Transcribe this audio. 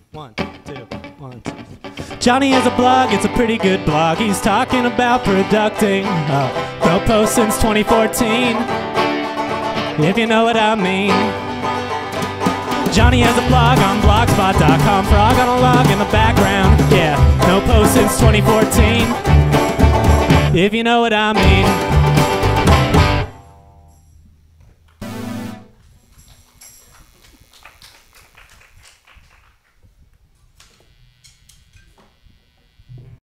1, 2, 1, 2. Johnny has a blog, it's a pretty good blog. He's talking about producting. No post since 2014, if you know what I mean. Johnny has a blog on blogspot.com. Frog on a log in the background. Yeah, no post since 2014, if you know what I mean.